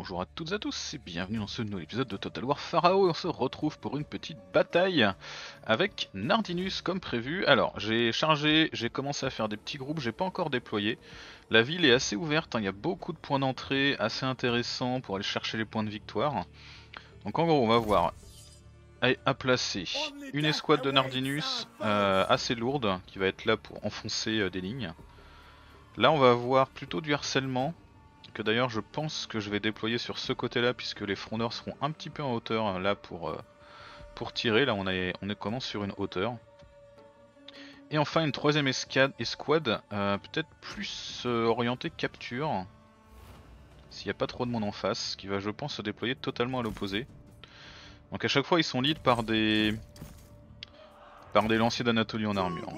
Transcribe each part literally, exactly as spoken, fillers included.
bonjour à toutes et à tous et bienvenue dans ce nouvel épisode de Total War Pharaoh et on se retrouve pour une petite bataille avec Nardinus comme prévu. Alors j'ai chargé, j'ai commencé à faire des petits groupes, j'ai pas encore déployé. La ville est assez ouverte, hein, il y a beaucoup de points d'entrée assez intéressants pour aller chercher les points de victoire. Donc en gros on va voir à placer une escouade de Nardinus euh, assez lourde qui va être là pour enfoncer euh, des lignes. Là on va avoir plutôt du harcèlement, que d'ailleurs je pense que je vais déployer sur ce côté là puisque les frondeurs seront un petit peu en hauteur là pour, euh, pour tirer. Là on est, on est commence sur une hauteur. Et enfin une troisième escade, escouade euh, peut-être plus euh, orientée capture, s'il n'y a pas trop de monde en face, qui va je pense se déployer totalement à l'opposé. Donc à chaque fois ils sont lead par des par des lanciers d'Anatolie en armure.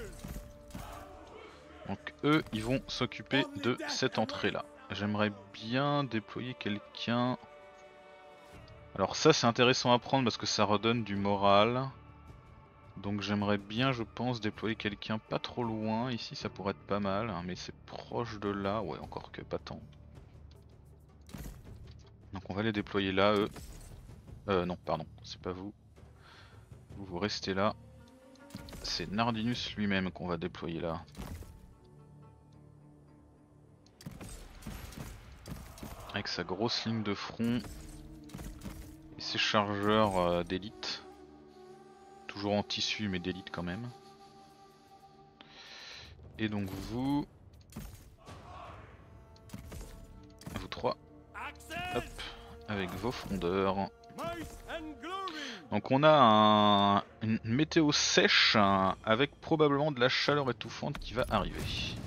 Donc eux ils vont s'occuper de cette entrée là. J'aimerais bien déployer quelqu'un. Alors ça c'est intéressant à prendre parce que ça redonne du moral. Donc j'aimerais bien je pense déployer quelqu'un pas trop loin. Ici ça pourrait être pas mal, hein, mais c'est proche de là. Ouais, encore que pas tant. Donc on va les déployer là eux. Euh non pardon, c'est pas vous. Vous vous restez là. C'est Nardinus lui-même qu'on va déployer là. Avec sa grosse ligne de front et ses chargeurs euh, d'élite. Toujours en tissu mais d'élite quand même. Et donc vous... Vous trois. Hop, avec vos frondeurs. Donc on a un, une météo sèche hein, avec probablement de la chaleur étouffante qui va arriver.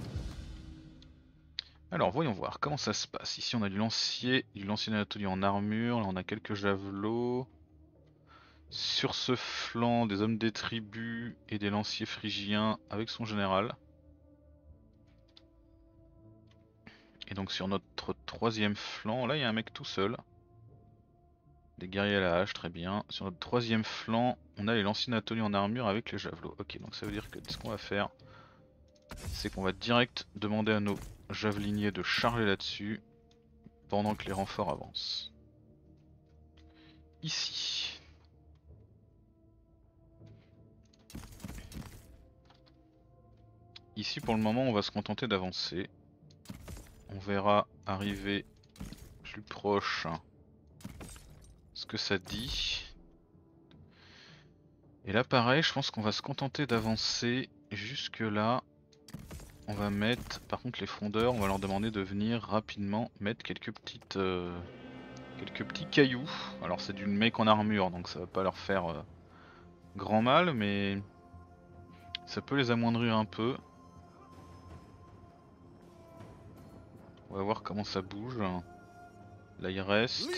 Alors voyons voir comment ça se passe. Ici on a du lancier, du lancier d'Anatolie en armure, là on a quelques javelots. Sur ce flanc des hommes des tribus et des lanciers phrygiens avec son général. Et donc sur notre troisième flanc, là il y a un mec tout seul. Des guerriers à la hache, très bien. Sur notre troisième flanc, on a les lanciers d'Anatolie en armure avec les javelots. Ok, donc ça veut dire que ce qu'on va faire, c'est qu'on va direct demander à nos javeliniers de charger là-dessus pendant que les renforts avancent. Ici. Ici pour le moment on va se contenter d'avancer. On verra arriver plus proche ce que ça dit. Et là pareil, je pense qu'on va se contenter d'avancer jusque là. On va mettre, par contre les frondeurs, on va leur demander de venir rapidement mettre quelques petites, euh, quelques petits cailloux. Alors c'est du mec en armure, donc ça va pas leur faire euh, grand mal, mais ça peut les amoindrir un peu. On va voir comment ça bouge. Là il reste.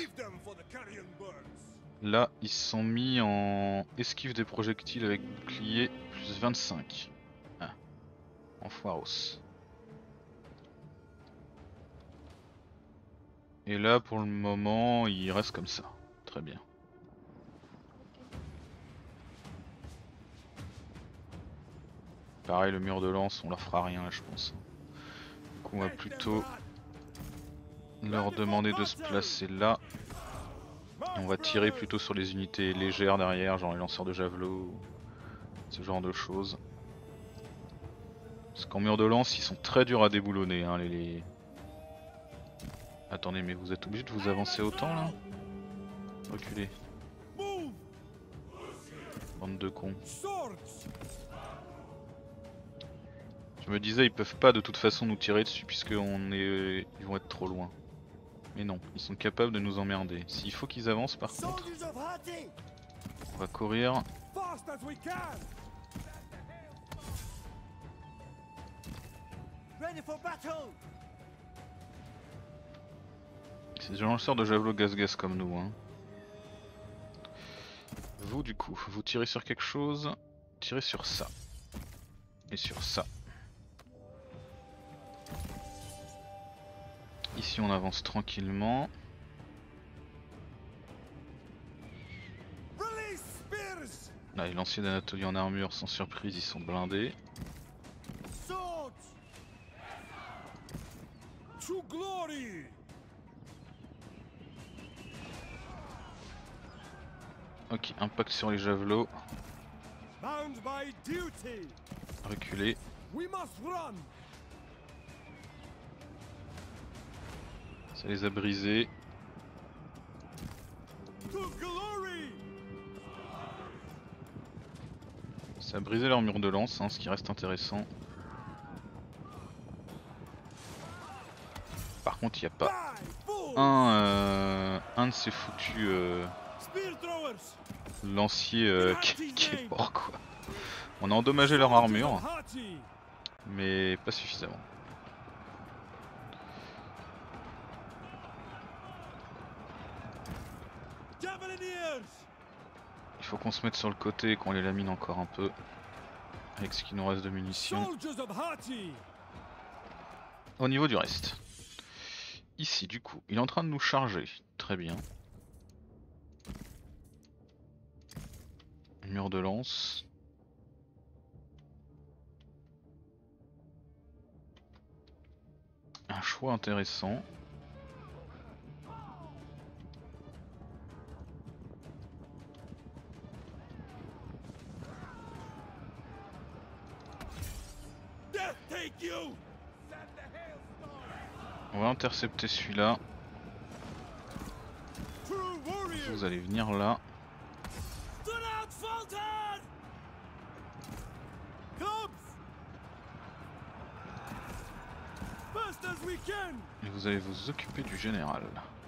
Là ils se sont mis en esquive des projectiles avec bouclier plus vingt-cinq. Ah, en foiros. Et là pour le moment il reste comme ça. Très bien. Pareil le mur de lance on leur fera rien là je pense. Donc on va plutôt leur demander de se placer là. Et on va tirer plutôt sur les unités légères derrière, genre les lanceurs de javelots, ce genre de choses. Parce qu'en mur de lance ils sont très durs à déboulonner hein, les, les... Attendez mais vous êtes obligé de vous avancer autant là? Reculez. Bande de cons. Je me disais ils peuvent pas de toute façon nous tirer dessus puisque on est... ils vont être trop loin. Mais non, ils sont capables de nous emmerder. S'il faut qu'ils avancent par contre, on va courir. C'est des lanceurs de javelot gaz-gaz comme nous. Hein. Vous du coup, vous tirez sur quelque chose, tirez sur ça. Et sur ça. Ici on avance tranquillement. Là les lanciers d'Anatolie en armure sans surprise ils sont blindés. Ok, impact sur les javelots. Reculer. Ça les a brisés. Ça a brisé leur mur de lance, hein, ce qui reste intéressant. Par contre, il n'y a pas un, euh, un de ces foutus euh, lanciers euh, qui, qui est mort, quoi. On a endommagé leur armure, mais pas suffisamment. Il faut qu'on se mette sur le côté et qu'on les lamine encore un peu avec ce qui nous reste de munitions. Au niveau du reste, ici du coup, il est en train de nous charger, très bien. Mur de lance. Un choix intéressant. On va intercepter celui-là. Vous allez venir là. Et vous allez vous occuper du général.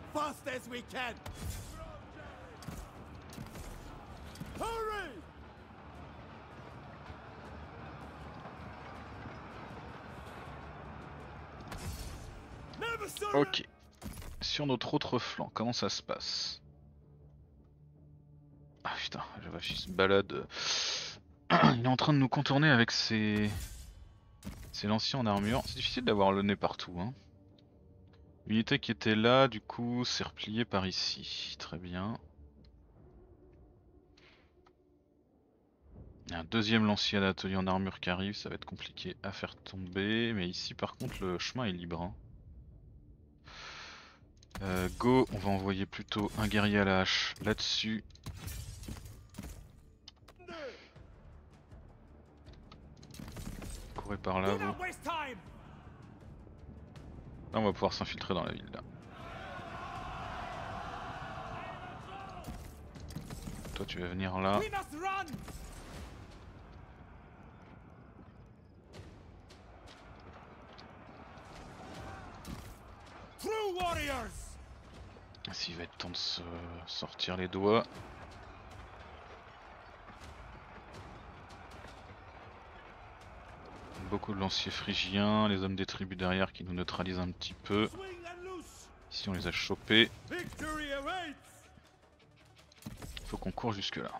Ok. Sur notre autre flanc, comment ça se passe? Ah putain, je vois qu'il se balade. Il est en train de nous contourner avec ses, ses lanciers en armure. C'est difficile d'avoir le nez partout, hein. L'unité qui était là, du coup, s'est repliée par ici. Très bien. Il y a un deuxième lancier à l'atelier en armure qui arrive, ça va être compliqué à faire tomber. Mais ici, par contre, le chemin est libre, hein. Euh, go, on va envoyer plutôt un guerrier à la hache là-dessus. Courez par là, vous. Là, on va pouvoir s'infiltrer dans la ville, là. Toi, tu vas venir là. S'il va être temps de se sortir les doigts. Beaucoup de lanciers phrygiens, les hommes des tribus derrière qui nous neutralisent un petit peu. Ici on les a chopés. Faut qu'on court jusque là.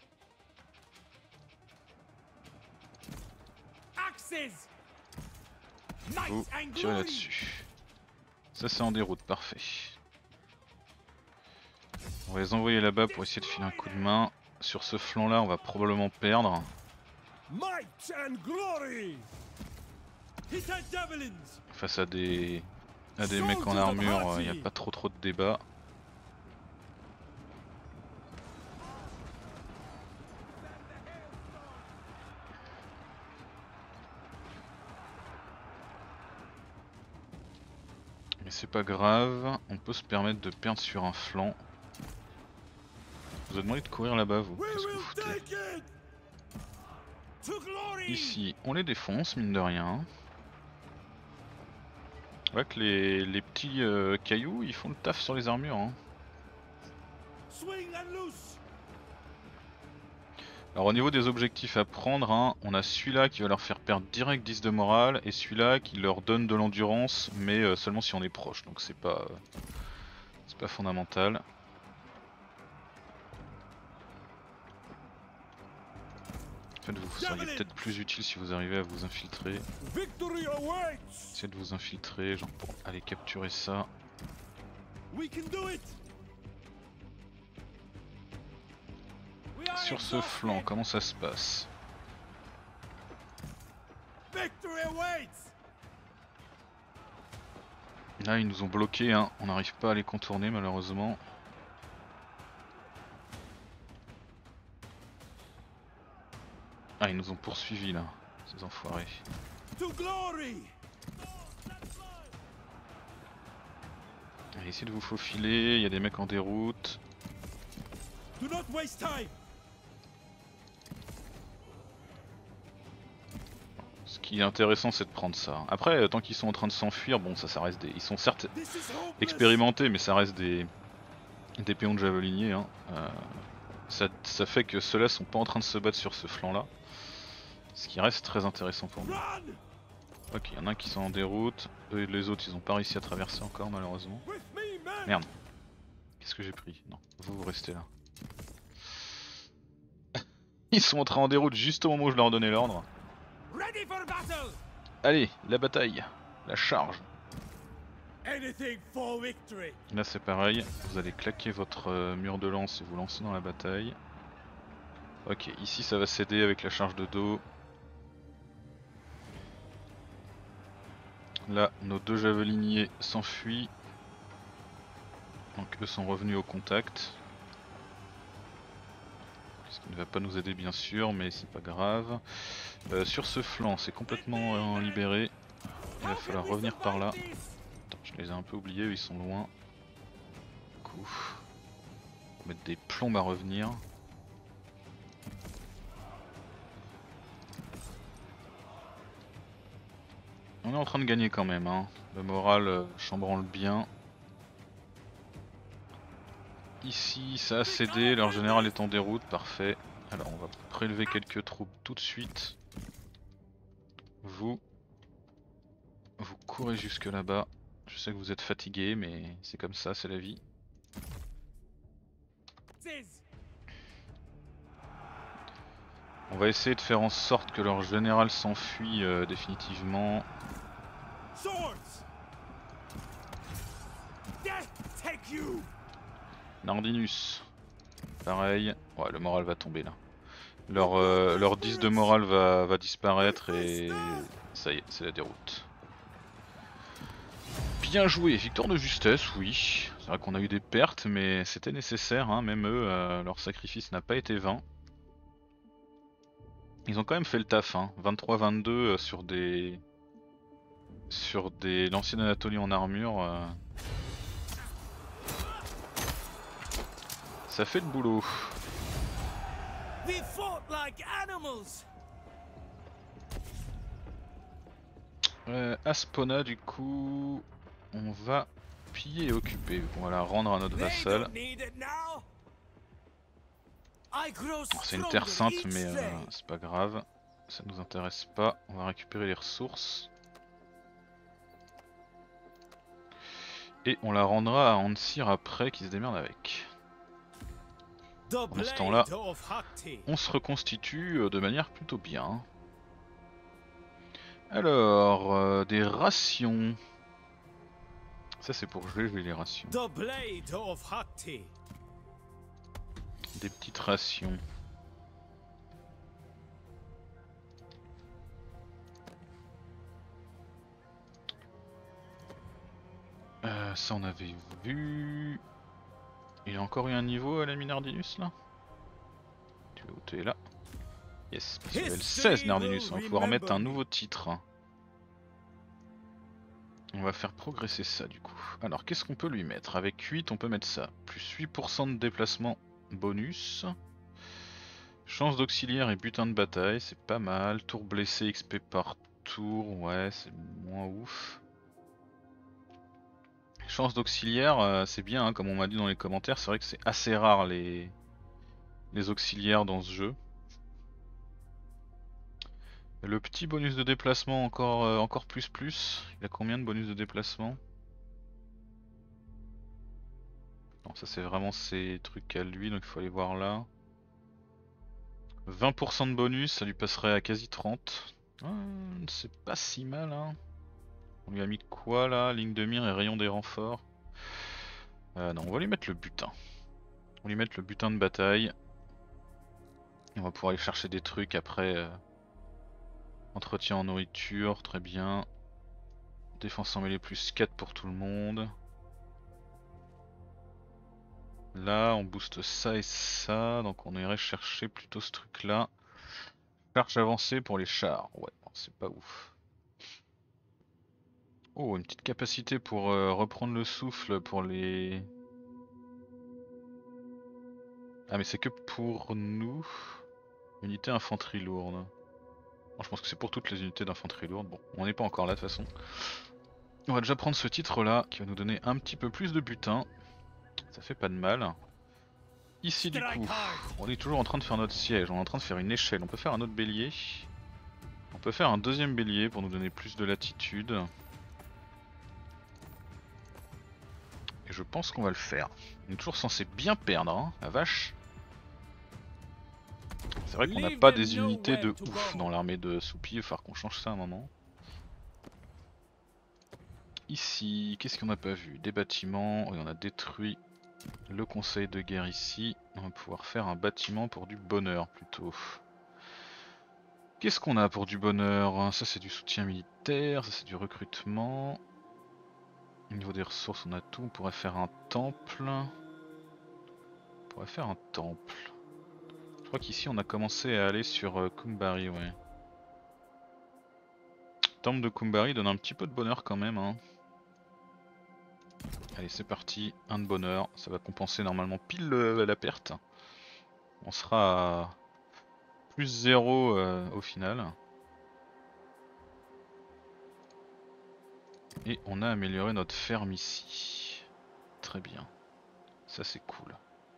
Vous tirez là-dessus. Ça c'est en déroute, parfait. On va les envoyer là-bas pour essayer de filer un coup de main. Sur ce flanc là on va probablement perdre. Face à des, à des mecs en armure, il n'y a pas trop trop de débat. Mais c'est pas grave, on peut se permettre de perdre sur un flanc. Je vous ai demandé de courir là-bas, vous. Qu'est-ce que vous foutez? Ici, on les défonce, mine de rien. On voit que les, les petits euh, cailloux, ils font le taf sur les armures, hein. Alors au niveau des objectifs à prendre, hein, on a celui-là qui va leur faire perdre direct dix de morale, et celui-là qui leur donne de l'endurance, mais euh, seulement si on est proche, donc c'est pas, euh, c'est pas fondamental. En fait, vous seriez peut-être plus utile si vous arrivez à vous infiltrer. Essayez de vous infiltrer, genre pour aller capturer ça. Sur ce flanc, comment ça se passe? Là, ils nous ont bloqués, hein. On n'arrive pas à les contourner malheureusement. Ah, ils nous ont poursuivis là, ces enfoirés. Allez, essayez de vous faufiler, il y a des mecs en déroute. Ce qui est intéressant, c'est de prendre ça. Après, tant qu'ils sont en train de s'enfuir, bon, ça, ça reste des. Ils sont certes expérimentés, mais ça reste des, des péons de javeliniers. Hein. Euh, ça, ça fait que ceux-là sont pas en train de se battre sur ce flanc-là. Ce qui reste très intéressant pour nous. Ok, il y en a qui sont en déroute. Eux et les autres, ils ont pas réussi à traverser encore, malheureusement. Merde. Qu'est-ce que j'ai pris? Non, vous, vous restez là. Ils sont entrés en déroute juste au moment où je leur donnais l'ordre. Allez, la bataille, la charge. Là c'est pareil, vous allez claquer votre euh, mur de lance et vous lancer dans la bataille. Ok, ici ça va céder avec la charge de dos. Là, nos deux javeliniers s'enfuient. Donc eux sont revenus au contact. Ce qui ne va pas nous aider bien sûr, mais c'est pas grave. Euh, sur ce flanc, c'est complètement euh, libéré. Il va falloir revenir par là. Attends, je les ai un peu oubliés, eux, ils sont loin. Du coup, on va mettre des plombes à revenir. On est en train de gagner quand même, hein. Le moral euh, chambranle bien. Ici ça a cédé, leur général est en déroute, parfait. Alors on va prélever quelques troupes tout de suite. Vous, vous courez jusque là-bas. Je sais que vous êtes fatigués, mais c'est comme ça, c'est la vie. On va essayer de faire en sorte que leur général s'enfuit euh, définitivement. Nardinus, pareil. Ouais, le moral va tomber là. Leur, euh, leur dix de morale va, va disparaître et ça y est, c'est la déroute. Bien joué, victoire de justesse, oui. C'est vrai qu'on a eu des pertes, mais c'était nécessaire, hein. Même eux, euh, leur sacrifice n'a pas été vain. Ils ont quand même fait le taf, hein. vingt-trois vingt-deux euh, sur des... sur des l'ancienne Anatolie en armure. Euh... Ça fait le boulot. Euh, Aspona, du coup, on va piller et occuper. On va la rendre à notre vassal. C'est une terre sainte, mais euh, c'est pas grave. Ça nous intéresse pas. On va récupérer les ressources. Et on la rendra à Ansir après, qui se démerde avec. Pendant ce temps-là, on se reconstitue de manière plutôt bien. Alors, euh, des rations. Ça c'est pour jouer, je vais les rations. Des petites rations. Euh, ça on avait vu. Il a encore eu un niveau à la Nardinus là. Tu es où? Tu es là. Yes, parce level seize Nardinus, on va pouvoir mettre un nouveau titre. On va faire progresser ça du coup. Alors qu'est-ce qu'on peut lui mettre? Avec huit on peut mettre ça. Plus huit pour cent de déplacement bonus. Chance d'auxiliaire et butin de bataille, c'est pas mal. Tour blessé, X P par tour, ouais c'est moins ouf. Chance d'auxiliaire, euh, c'est bien, hein, comme on m'a dit dans les commentaires, c'est vrai que c'est assez rare les... les auxiliaires dans ce jeu. Le petit bonus de déplacement encore, euh, encore plus plus, il a combien de bonus de déplacement? Non, ça c'est vraiment ses trucs à lui, donc il faut aller voir là. vingt pour cent de bonus, ça lui passerait à quasi trente. Ah, c'est pas si mal, hein. On lui a mis quoi là? Ligne de mire et rayon des renforts. Euh, non, on va lui mettre le butin. On va lui mettre le butin de bataille. Et on va pouvoir aller chercher des trucs après. Euh... Entretien en nourriture, très bien. Défense en mêlée plus quatre pour tout le monde. Là, on booste ça et ça, donc on irait chercher plutôt ce truc là. Charge avancée pour les chars. Ouais, bon, c'est pas ouf. Oh, une petite capacité pour euh, reprendre le souffle pour les... Ah mais c'est que pour nous. Unité infanterie lourde. Bon, je pense que c'est pour toutes les unités d'infanterie lourde. Bon, on n'est pas encore là de toute façon. On va déjà prendre ce titre là qui va nous donner un petit peu plus de butin. Ça fait pas de mal. Ici du coup, on est toujours en train de faire notre siège, on est en train de faire une échelle. On peut faire un autre bélier. On peut faire un deuxième bélier pour nous donner plus de latitude. Et je pense qu'on va le faire. On est toujours censé bien perdre, hein, la vache. C'est vrai qu'on n'a pas des unités de ouf dans l'armée de Soupi, il va falloir qu'on change ça à un moment. Ici, qu'est-ce qu'on n'a pas vu? Des bâtiments, oui, on a détruit le conseil de guerre ici. On va pouvoir faire un bâtiment pour du bonheur plutôt. Qu'est-ce qu'on a pour du bonheur? Ça c'est du soutien militaire, ça c'est du recrutement. Au niveau des ressources on a tout, on pourrait faire un temple. On pourrait faire un temple. Je crois qu'ici on a commencé à aller sur euh, Kumbari, ouais. Le temple de Kumbari donne un petit peu de bonheur quand même, hein. Allez c'est parti, un de bonheur, ça va compenser normalement pile euh, la perte. On sera à plus zéro euh, au final. Et on a amélioré notre ferme ici. Très bien, ça c'est cool.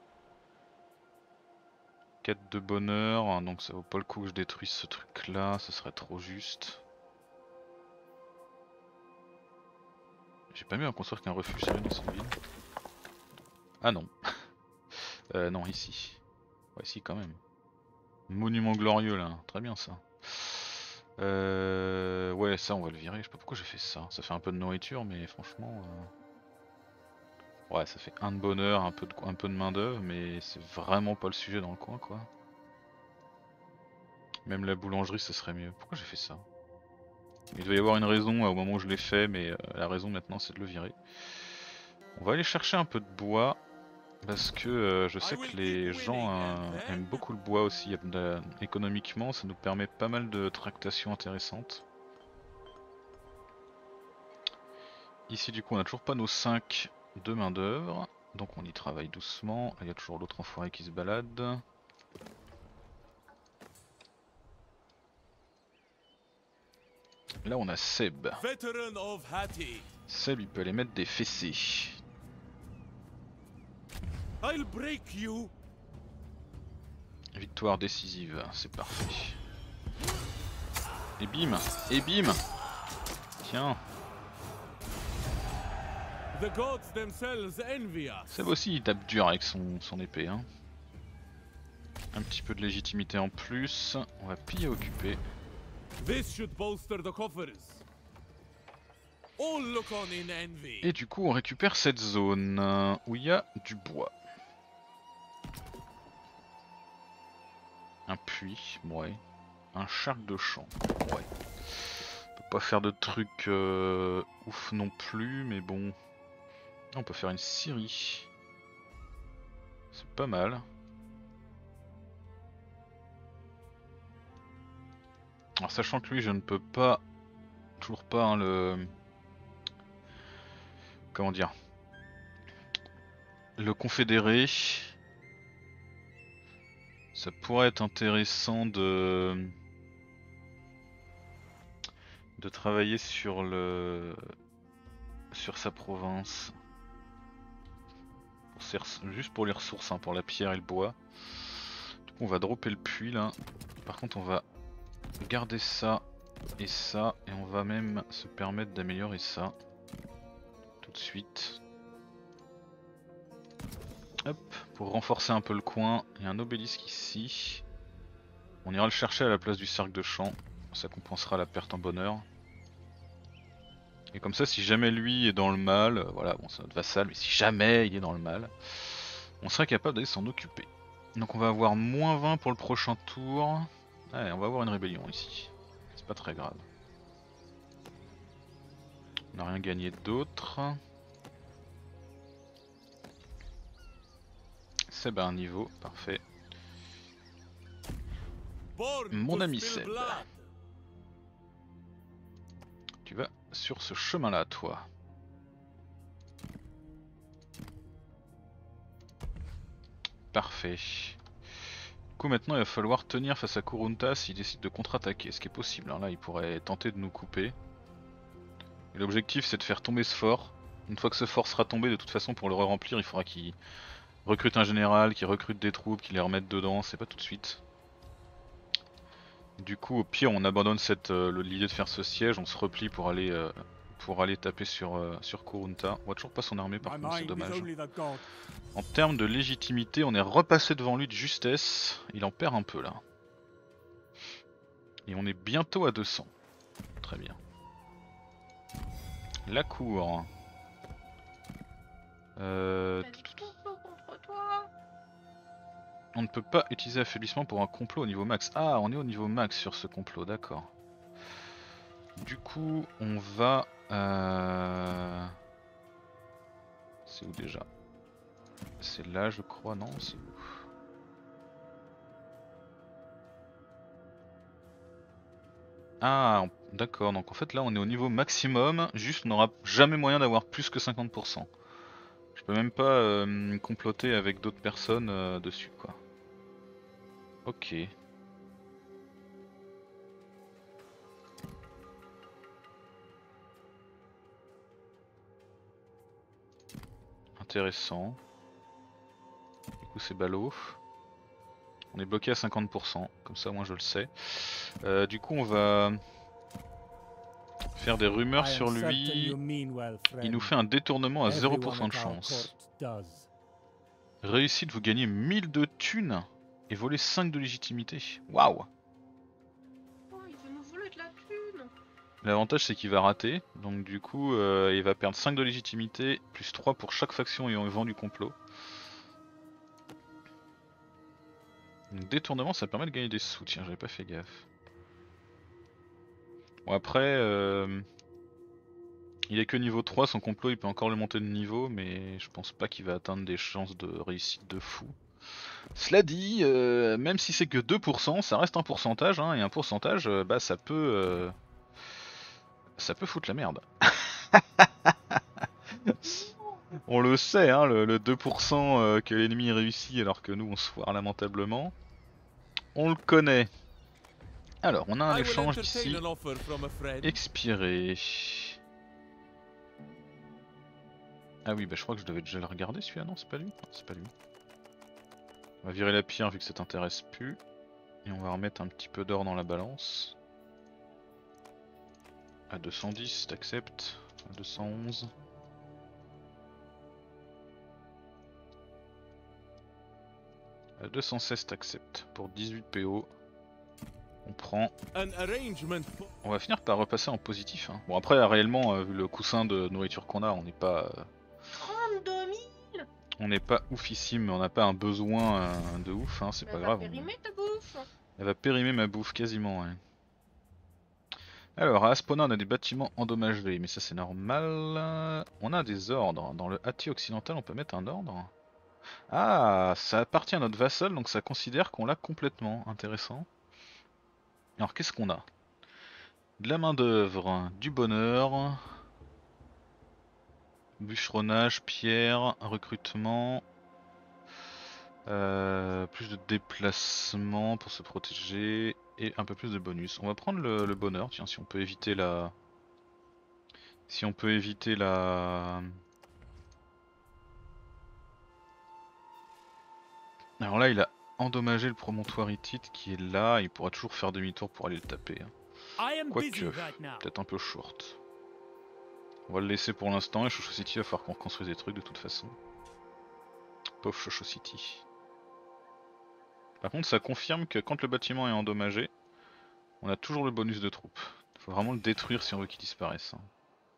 Quête de bonheur, donc ça vaut pas le coup que je détruise ce truc là, ce serait trop juste. J'ai pas mieux à construire qu'un refuge sérieux dans cette ville. Ah non. euh, non, ici. Ouais, si, quand même. Monument glorieux là, très bien ça. Euh... Ouais, ça on va le virer, je sais pas pourquoi j'ai fait ça. Ça fait un peu de nourriture, mais franchement... Euh... Ouais, ça fait un de bonheur, un peu de, un peu de main d'œuvre, mais c'est vraiment pas le sujet dans le coin quoi. Même la boulangerie, ça serait mieux. Pourquoi j'ai fait ça? Il doit y avoir une raison au moment où je l'ai fait, mais euh, la raison maintenant c'est de le virer. On va aller chercher un peu de bois, parce que euh, je sais que les gens euh, aiment beaucoup le bois aussi. De, économiquement, ça nous permet pas mal de tractations intéressantes. Ici du coup on a toujours pas nos cinq de main d'œuvre, donc on y travaille doucement. Il y a toujours l'autre enfoiré qui se balade. Là on a Seb. Seb il peut aller mettre des fessées. I'll break you. Victoire décisive, c'est parfait. Et bim, et bim. Tiens. The gods themselves envy us. Seb aussi il tape dur avec son, son épée. Hein. Un petit peu de légitimité en plus. On va piller occuper. This should bolster the coffers. All look on in envy. Et du coup on récupère cette zone euh, où il y a du bois. Un puits, ouais. Un charc de champ, ouais. On peut pas faire de trucs euh, ouf non plus, mais bon. On peut faire une scierie. C'est pas mal. Alors sachant que lui je ne peux pas, toujours pas hein, le... Comment dire, le confédérer. Ça pourrait être intéressant de de travailler sur le sur sa province. Pour ses... Juste pour les ressources, hein, pour la pierre et le bois. Du coup on va dropper le puits là. Par contre on va garder ça et ça, et on va même se permettre d'améliorer ça tout de suite. Hop, pour renforcer un peu le coin, il y a un obélisque ici. On ira le chercher à la place du cercle de champ, ça compensera la perte en bonheur. Et comme ça, si jamais lui est dans le mal, euh, voilà, bon c'est notre vassal, mais si jamais il est dans le mal, on sera capable d'aller s'en occuper. Donc on va avoir moins vingt pour le prochain tour. Ouais, on va avoir une rébellion ici. C'est pas très grave. On n'a rien gagné d'autre. Seb à un niveau, parfait. born Mon to ami spill Seb. blood. Tu vas sur ce chemin-là, toi. Parfait. Du coup, maintenant, il va falloir tenir face à Kurunta s'il décide de contre-attaquer, ce qui est possible. Hein. Là, il pourrait tenter de nous couper. Et l'objectif, c'est de faire tomber ce fort. Une fois que ce fort sera tombé, de toute façon, pour le re-remplir, il faudra qu'il recrute un général, qu'il recrute des troupes, qu'il les remette dedans. C'est pas tout de suite. Du coup, au pire, on abandonne cette euh, l'idée de faire ce siège, on se replie pour aller euh, pour aller taper sur euh, sur Kurunta. On voit toujours pas son armée, par My contre, c'est mind is dommage. only the god. En termes de légitimité, on est repassé devant lui de justesse. Il en perd un peu là. Et on est bientôt à deux cents. Très bien. La cour. Euh... Pas du tout contre toi. On ne peut pas utiliser affaiblissement pour un complot au niveau max. Ah, on est au niveau max sur ce complot, d'accord. Du coup, on va... Euh... C'est où déjà? C'est là, je crois, non? C'est où? Ah, on- d'accord, donc en fait là on est au niveau maximum, juste on n'aura jamais moyen d'avoir plus que cinquante pour cent. Je peux même pas euh, comploter avec d'autres personnes euh, dessus, quoi. Ok. Intéressant. Du coup c'est ballot. On est bloqué à cinquante pour cent, comme ça moi je le sais. Euh, du coup on va faire des rumeurs I am sur certain lui. you mean well, Il nous friend. fait un détournement à zéro Everyone pour cent de at our chance. court does. Réussite, vous gagnez mille de thunes et volez cinq de légitimité. Waouh! Oh, il veut nous voler de la thune. L'avantage c'est qu'il va rater, donc du coup euh, il va perdre cinq de légitimité, plus trois pour chaque faction ayant vent du complot. Donc détournement ça permet de gagner des sous, tiens j'avais pas fait gaffe. Bon après, euh, il est que niveau trois, son complot il peut encore le monter de niveau, mais je pense pas qu'il va atteindre des chances de réussite de fou. Cela dit, euh, même si c'est que deux pour cent, ça reste un pourcentage, hein, et un pourcentage, euh, bah ça peut... Euh, ça peut foutre la merde. On le sait, hein, le, le deux pour cent euh, que l'ennemi réussit alors que nous on se foire lamentablement. On le connaît. Alors, on a un I will échange entertain ici. an offer from a friend. Expiré. Ah oui, bah je crois que je devais déjà le regarder celui-là, non c'est pas lui? Non, c'est pas lui. On va virer la pierre vu que ça t'intéresse plus. Et on va remettre un petit peu d'or dans la balance. À deux cent dix, t'acceptes. À deux cent onze. À deux cent seize, t'acceptes. Pour dix-huit P O. On prend. An arrangement for... On va finir par repasser en positif. Hein. Bon après réellement, euh, vu le coussin de nourriture qu'on a, on n'est pas... Euh, trente-deux mille. on n'est pas oufissime, mais on n'a pas un besoin euh, de ouf, hein, c'est Elle pas va grave. périmer ta bouffe. Elle va périmer ma bouffe quasiment, ouais. Alors, à Aspona, on a des bâtiments endommagés, mais ça c'est normal. On a des ordres. Dans le Hatti occidental, on peut mettre un ordre. Ah, ça appartient à notre vassal, donc ça considère qu'on l'a complètement. Intéressant. Alors, qu'est-ce qu'on a? De la main d'œuvre, du bonheur, bûcheronnage, pierre, recrutement, euh, plus de déplacement pour se protéger. Et un peu plus de bonus. On va prendre le, le bonheur, tiens, si on peut éviter la... Si on peut éviter la... Alors là, il a endommagé le promontoire hittite qui est là, il pourra toujours faire demi-tour pour aller le taper. Hein. I am busy Quoique, right now. peut-être un peu short. On va le laisser pour l'instant, et Shosho City va falloir qu'on construise des trucs de toute façon. Pauvre Shosho City. Par contre, ça confirme que quand le bâtiment est endommagé, on a toujours le bonus de troupes. Faut vraiment le détruire si on veut qu'il disparaisse. Hein.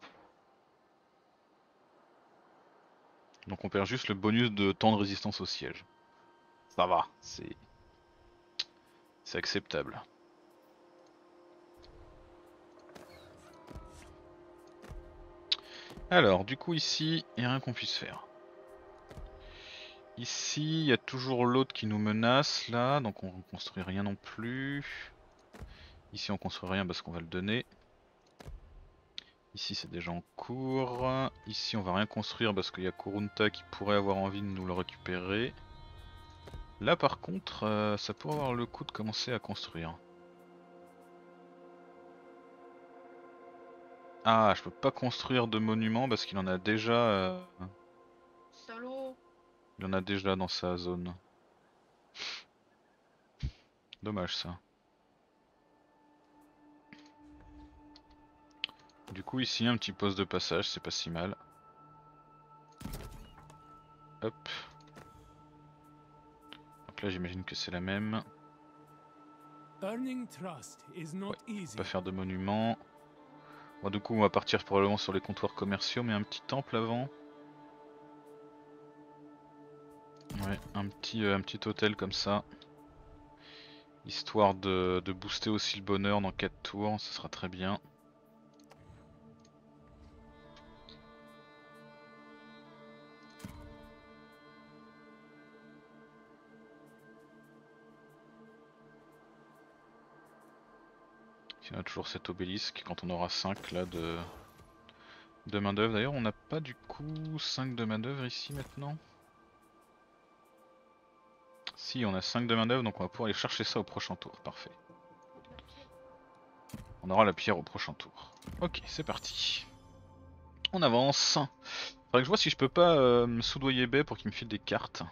Donc on perd juste le bonus de temps de résistance au siège. Ça va, c'est... C'est acceptable. Alors, du coup ici, il n'y a rien qu'on puisse faire. Ici, il y a toujours l'autre qui nous menace là, donc on construit rien non plus. Ici on construit rien parce qu'on va le donner. Ici c'est déjà en cours. Ici on va rien construire parce qu'il y a Kurunta qui pourrait avoir envie de nous le récupérer. Là par contre, euh, ça pourrait avoir le coup de commencer à construire. Ah, je peux pas construire de monument parce qu'il en a déjà. Euh, Salaud. il en a déjà dans sa zone. Dommage ça. Du coup ici un petit poste de passage, c'est pas si mal. Hop. Donc là j'imagine que c'est la même. Earning trust is not easy. Pas faire de monument. Bon, du coup on va partir probablement sur les comptoirs commerciaux, mais un petit temple avant. Ouais, un petit, euh, un petit hôtel comme ça. Histoire de, de booster aussi le bonheur dans quatre tours, ça sera très bien. Il y a toujours cet obélisque quand on aura cinq là de, de main d'œuvre. D'ailleurs on n'a pas du coup cinq de main d'œuvre ici maintenant. Si on a cinq de main d'œuvre, donc on va pouvoir aller chercher ça au prochain tour, parfait. On aura la pierre au prochain tour. Ok, c'est parti. On avance. Faudrait que je vois si je peux pas euh, me soudoyer Bay pour qu'il me file des cartes.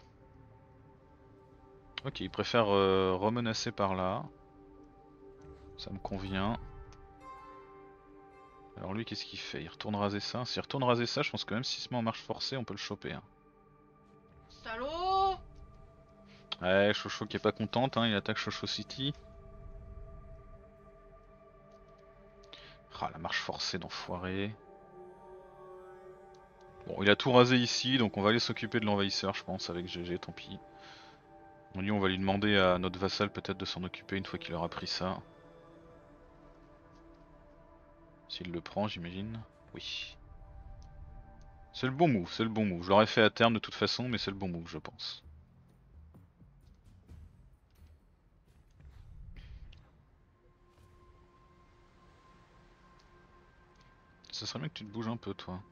Ok, il préfère euh, remenacer par là. Ça me convient. Alors lui qu'est-ce qu'il fait? Il retourne raser ça. S'il retourne raser ça, je pense que même s'il se met en marche forcée, on peut le choper. Hein. Salaud. Ouais, Chocho qui est pas contente, hein, il attaque Chocho City. Ah, la marche forcée d'enfoiré. Bon, il a tout rasé ici, donc on va aller s'occuper de l'envahisseur, je pense, avec G G, tant pis. On lui, on va lui demander à notre vassal peut-être de s'en occuper une fois qu'il aura pris ça. S'il le prend, j'imagine. Oui. C'est le bon move, c'est le bon move. Je l'aurais fait à terme de toute façon, mais c'est le bon move, je pense. Ça serait bien que tu te bouges un peu, toi.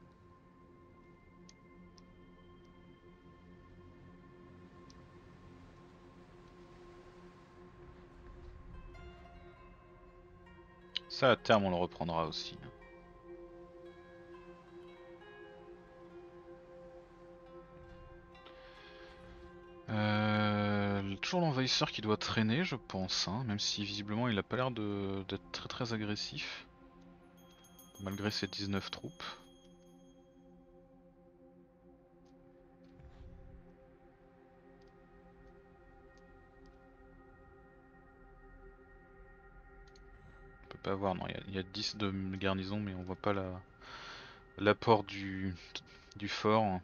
Ça, à terme, on le reprendra aussi. Euh, toujours l'envahisseur qui doit traîner, je pense, hein, même si visiblement il a pas l'air d'être très très agressif, malgré ses dix-neuf troupes. On peut pas voir, non, il y, a- il y a dix de garnison, mais on voit pas la l'apport du, du fort.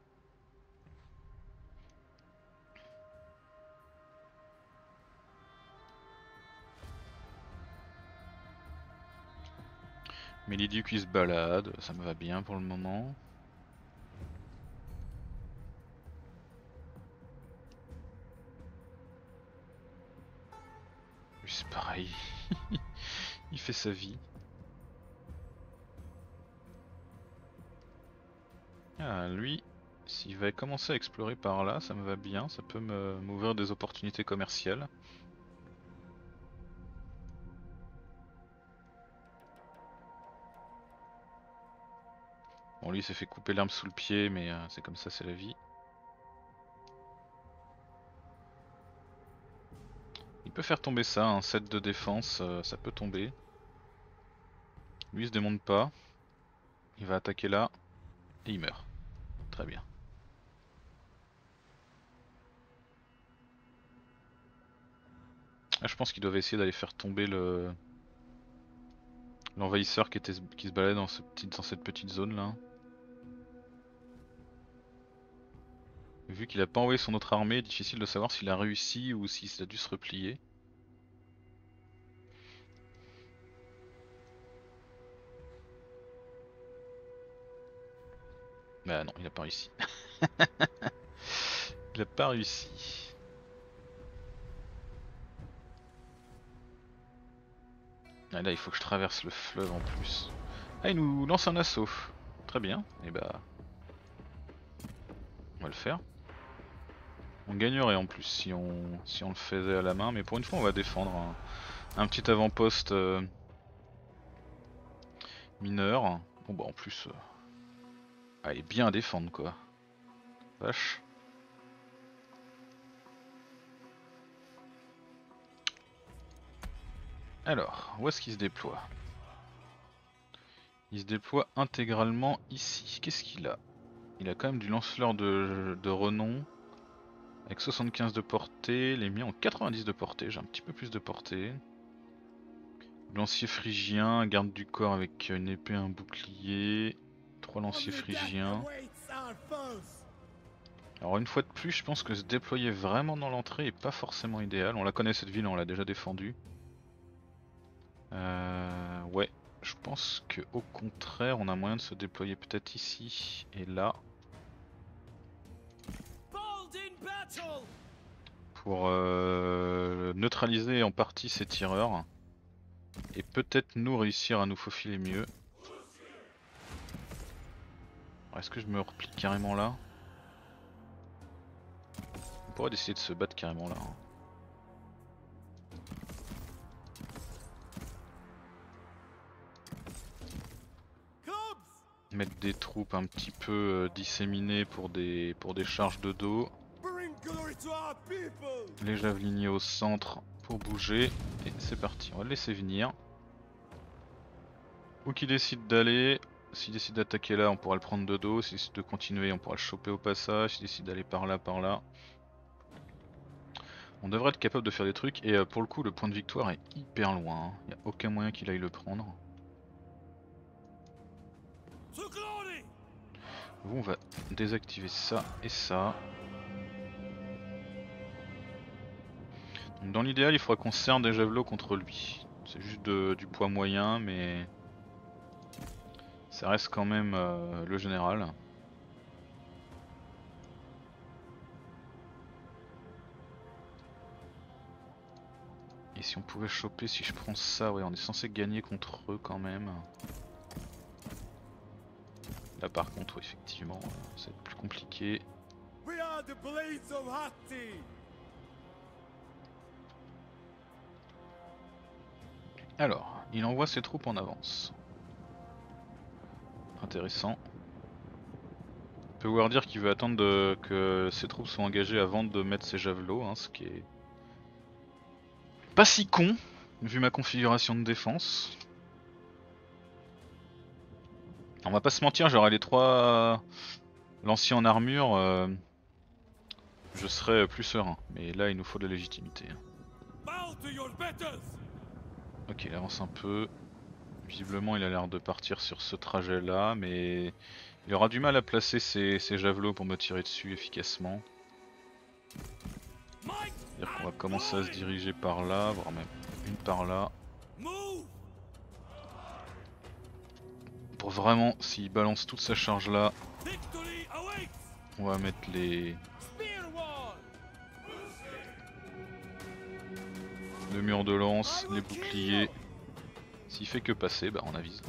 Mélidu qui se balade, ça me va bien pour le moment. Lui c'est pareil, il fait sa vie. Ah, lui, s'il va commencer à explorer par là, ça me va bien, ça peut me m'ouvrir des opportunités commerciales. Bon, lui il s'est fait couper l'arme sous le pied, mais euh, c'est comme ça, c'est la vie. Il peut faire tomber ça, un set de défense, euh, ça peut tomber. Lui il se démonte pas. Il va attaquer là, et il meurt. Très bien. Ah, je pense qu'ils doivent essayer d'aller faire tomber le l'envahisseur qui était qui se baladait dans, ce petit, dans cette petite zone là. Vu qu'il a pas envoyé son autre armée, difficile de savoir s'il a réussi ou s'il a dû se replier. Bah non, il a pas réussi. Il a pas réussi. Ah là il faut que je traverse le fleuve en plus. Ah il nous lance un assaut. Très bien, et bah... On va le faire. On gagnerait en plus si on, si on le faisait à la main, mais pour une fois on va défendre un, un petit avant-poste euh, mineur. Bon bah en plus... Euh... Ah il est bien à défendre quoi. Vache. Alors, où est-ce qu'il se déploie? Il se déploie intégralement ici. Qu'est-ce qu'il a? Il a quand même du lanceleur de, de renom. Avec soixante-quinze de portée. Les miens ont quatre-vingt-dix de portée. J'ai un petit peu plus de portée. Lancier phrygien, garde du corps avec une épée et un bouclier. Trois lanciers phrygiens. Alors une fois de plus, je pense que se déployer vraiment dans l'entrée est pas forcément idéal. On la connaît cette ville, on l'a déjà défendue. Euh, ouais, je pense que au contraire, on a moyen de se déployer peut-être ici et là. Pour euh, neutraliser en partie ces tireurs. Et peut-être nous réussir à nous faufiler mieux. Est-ce que je me replie carrément là? On pourrait décider de se battre carrément là. Hein. Mettre des troupes un petit peu euh, disséminées pour des, pour des charges de dos. Les javeliniers au centre pour bouger. Et c'est parti, on va le laisser venir. Où qu'il décide d'aller. S'il décide d'attaquer là, on pourra le prendre de dos. S'il décide de continuer, on pourra le choper au passage. S'il décide d'aller par là, par là. On devrait être capable de faire des trucs. Et euh, pour le coup, le point de victoire est hyper loin. Il hein. n'y a aucun moyen qu'il aille le prendre. Vous, on va désactiver ça et ça. Donc dans l'idéal, il faudra qu'on cerne des javelots contre lui. C'est juste de, du poids moyen, mais ça reste quand même euh, le général. Et si on pouvait choper, si je prends ça, ouais, on est censé gagner contre eux quand même. Là par contre, effectivement, ça va être plus compliqué. Alors, il envoie ses troupes en avance. Intéressant. On peut voir dire qu'il veut attendre de, que ses troupes soient engagées avant de mettre ses javelots, hein, ce qui est pas si con, vu ma configuration de défense. On va pas se mentir, j'aurais les trois lanciers en armure, euh, je serais plus serein. Mais là, il nous faut de la légitimité. Ok, il avance un peu. Visiblement, il a l'air de partir sur ce trajet-là, mais il aura du mal à placer ses, ses javelots pour me tirer dessus efficacement. C'est-à-dire qu'on va commencer à se diriger par là, voire même une par là. Pour vraiment, s'il balance toute sa charge là, on va mettre les... le mur de lance, les boucliers. S'il fait que passer, bah on avise.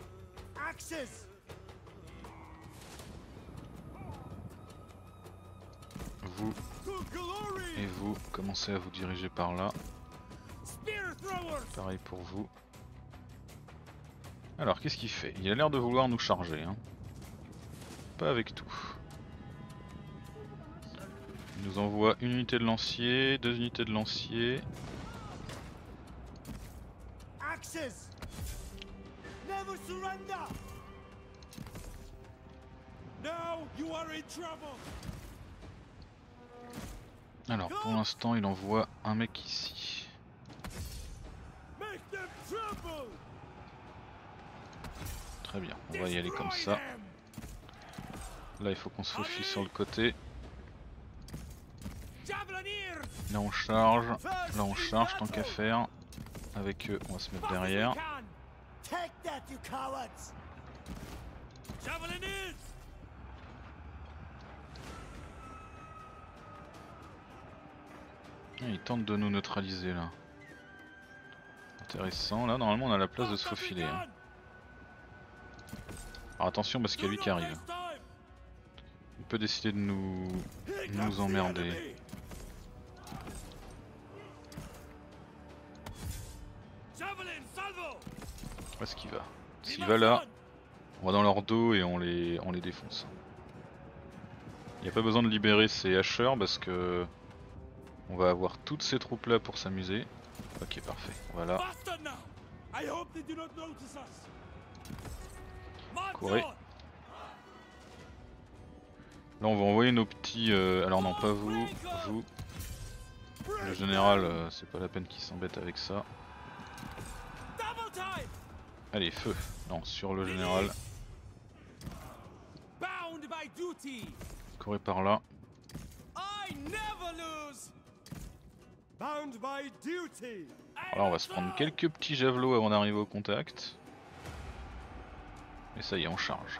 Vous et vous commencez à vous diriger par là. Pareil pour vous. Alors qu'est-ce qu'il fait? Il a l'air de vouloir nous charger. Hein. Pas avec tout. Il nous envoie une unité de lancier, deux unités de lancier. Alors pour l'instant il envoie un mec ici. Très bien, on va y aller comme ça. Là il faut qu'on se faufile sur le côté. Là on charge, là on charge tant qu'à faire. Avec eux on va se mettre derrière. Ah, il tente de nous neutraliser là. Intéressant, là normalement on a la place de se faufiler. Hein. Alors attention parce qu'il y a lui qui arrive. Il peut décider de nous, nous emmerder. Où est-ce qu'il va? S'il va là, on va dans leur dos et on les, on les défonce. Il n'y a pas besoin de libérer ces hacheurs parce que on va avoir toutes ces troupes là pour s'amuser. Ok, parfait, voilà. Courez. Là on va envoyer nos petits... Euh... Alors non, pas vous, vous. Le général, euh, c'est pas la peine qu'il s'embête avec ça. Allez, feu. Non, sur le général. Courez par là. Alors on va se prendre quelques petits javelots avant d'arriver au contact. Et ça y est, on charge.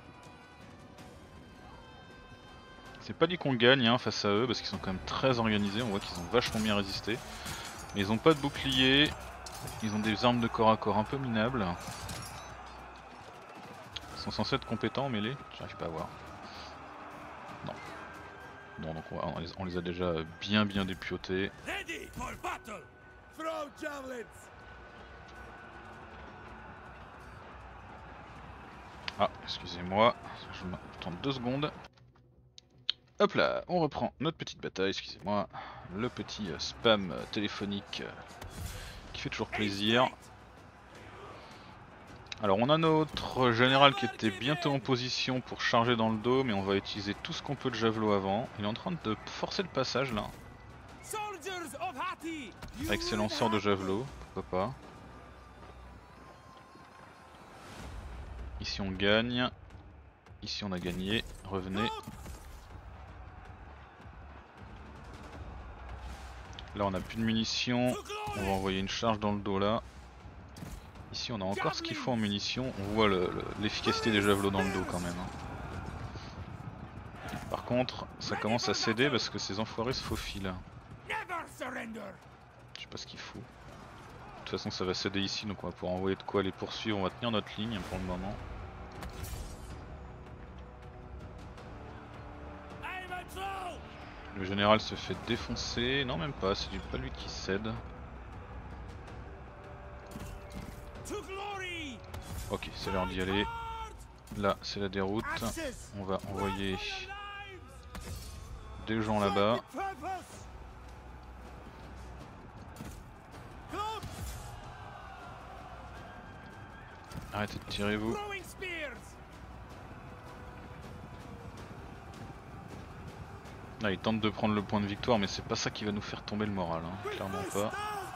C'est pas dit qu'on gagne hein, face à eux parce qu'ils sont quand même très organisés. On voit qu'ils ont vachement bien résisté. Mais ils ont pas de bouclier. Ils ont des armes de corps à corps un peu minables. Ils sont censés être compétents en mêlée. J'arrive pas à voir. Non. Non, donc on, va, on, les, on les a déjà bien bien dépiotés. Ah, excusez-moi, je m'attends deux secondes. Hop là, on reprend notre petite bataille, excusez-moi. Le petit euh, spam euh, téléphonique euh, qui fait toujours plaisir. Alors on a notre général qui était bientôt en position pour charger dans le dos, mais on va utiliser tout ce qu'on peut de javelot avant. Il est en train de forcer le passage là. Avec ses lanceurs de javelot, pourquoi pas. Ici on gagne. Ici on a gagné. Revenez. Là on a plus de munitions. On va envoyer une charge dans le dos là. Ici on a encore ce qu'il faut en munitions. On voit l'efficacité le, le, des javelots dans le dos quand même. Hein. Par contre ça commence à céder parce que ces enfoirés se faufilent. Je sais pas ce qu'il faut. De toute façon ça va céder ici donc on va pouvoir envoyer de quoi les poursuivre. On va tenir notre ligne pour le moment. Le général se fait défoncer. Non même pas, c'est pas lui qui cède. Ok, c'est l'heure d'y aller. Là c'est la déroute. On va envoyer des gens là-bas. Arrêtez de tirer vous. Là il tente de prendre le point de victoire mais c'est pas ça qui va nous faire tomber le moral, hein. Clairement pas.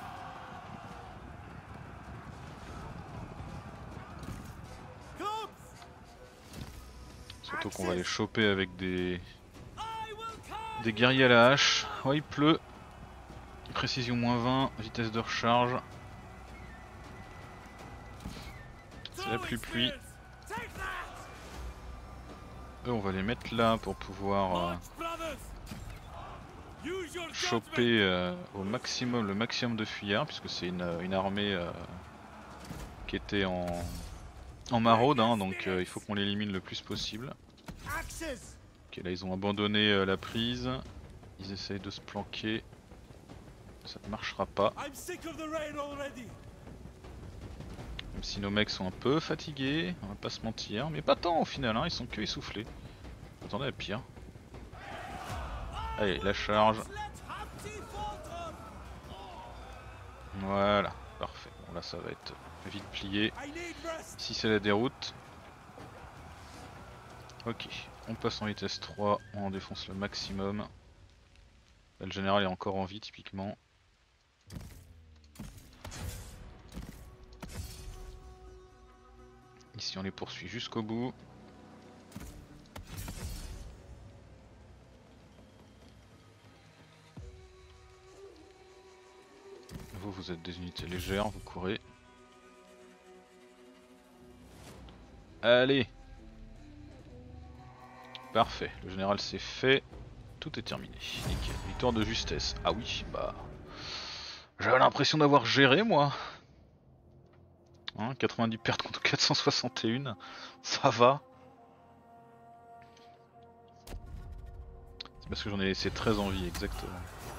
Surtout qu'on va les choper avec des des guerriers à la hache. Ouais il pleut. Précision moins vingt, vitesse de recharge. C'est la pluie pluie. Eux on va les mettre là pour pouvoir euh, choper euh, au maximum le maximum de fuyards puisque c'est une, une armée euh, qui était en, en maraude hein, donc euh, il faut qu'on l'élimine le plus possible. Ok là ils ont abandonné euh, la prise. Ils essayent de se planquer. Ça ne marchera pas. Même si nos mecs sont un peu fatigués, on va pas se mentir, mais pas tant au final, hein, ils sont que essoufflés. Attendez à pire. Allez, la charge. Voilà, parfait. Bon là ça va être vite plié. Ici c'est la déroute. Ok, on passe en vitesse trois, on en défonce le maximum. Là, le général est encore en vie typiquement. Ici on les poursuit jusqu'au bout. Vous, vous êtes des unités légères, vous courez. Allez. Parfait, le général c'est fait. tout est terminé. Nickel. Victoire de justesse. Ah oui, bah... J'avais l'impression d'avoir géré, moi. Hein, quatre-vingt-dix pertes contre quatre cent soixante et un. Ça va. C'est parce que j'en ai laissé treize en vie, exactement.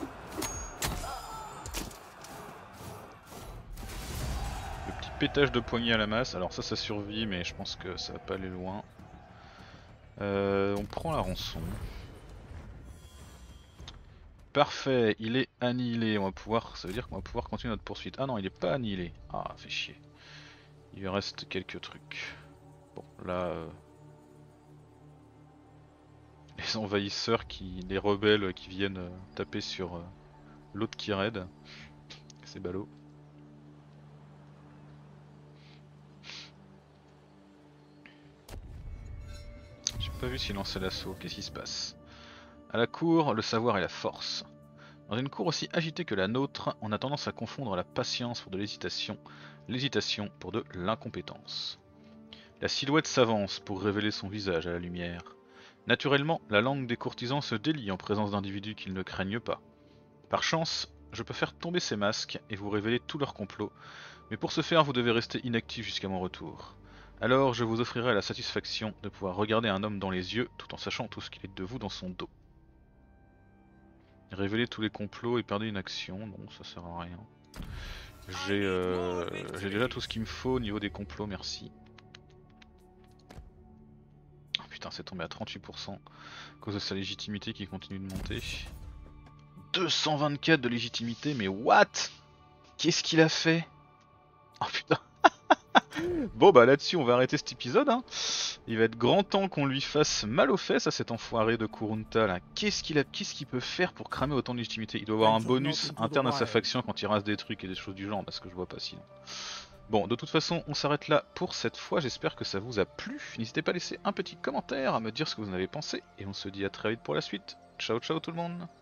Le petit pétage de poignet à la masse. Alors ça, ça survit, mais je pense que ça va pas aller loin. Euh, on prend la rançon. Parfait, il est annihilé. On va pouvoir, ça veut dire qu'on va pouvoir continuer notre poursuite. Ah non, il est pas annihilé. Ah, fait chier. Il lui reste quelques trucs. Bon, là, euh... les envahisseurs, qui, les rebelles qui viennent euh, taper sur euh, l'autre qui raid. C'est ballot. J'ai pas vu s'il lançait l'assaut. Qu'est-ce qui se passe? À la cour, le savoir est la force. Dans une cour aussi agitée que la nôtre, on a tendance à confondre la patience pour de l'hésitation, l'hésitation pour de l'incompétence. La silhouette s'avance pour révéler son visage à la lumière. Naturellement, la langue des courtisans se délie en présence d'individus qu'ils ne craignent pas. Par chance, je peux faire tomber ces masques et vous révéler tout leur complot, mais pour ce faire vous devez rester inactif jusqu'à mon retour. Alors je vous offrirai la satisfaction de pouvoir regarder un homme dans les yeux tout en sachant tout ce qu'il est de vous dans son dos. Révéler tous les complots et perdre une action, non ça sert à rien. J'ai euh, j'ai déjà tout ce qu'il me faut au niveau des complots, merci. Oh putain, c'est tombé à trente-huit pour cent à cause de sa légitimité qui continue de monter. deux cent vingt-quatre de légitimité, mais what? Qu'est-ce qu'il a fait? Oh putain. Bon bah là-dessus on va arrêter cet épisode hein. Il va être grand temps qu'on lui fasse mal aux fesses à cet enfoiré de Kurunta là. Qu'est-ce qu'il a, qu'est-ce qu'il peut faire pour cramer autant de légitimité? Il doit avoir un bonus interne à sa faction quand il rase des trucs et des choses du genre parce que je vois pas sinon. Bon de toute façon on s'arrête là pour cette fois, j'espère que ça vous a plu. N'hésitez pas à laisser un petit commentaire, à me dire ce que vous en avez pensé et on se dit à très vite pour la suite. Ciao ciao tout le monde.